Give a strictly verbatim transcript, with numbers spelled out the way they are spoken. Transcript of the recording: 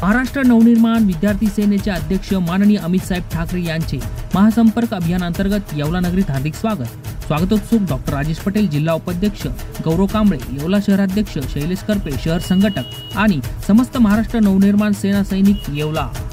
महाराष्ट्र नवनिर्माण विद्यार्थी सेनेचे अध्यक्ष माननीय अमित साहेब ठाकरे यांचे महासंपर्क अभियान अंतर्गत येवला नगरीत हार्दिक स्वागत। स्वागतोत्सुक डॉक्टर राजेश पटेल, जिल्हा उपाध्यक्ष गौरव कांबळे, येवला शहराध्यक्ष शैलेश करपे, शहर संघटक आणि समस्त महाराष्ट्र नवनिर्माण सेना सैनिक येवला।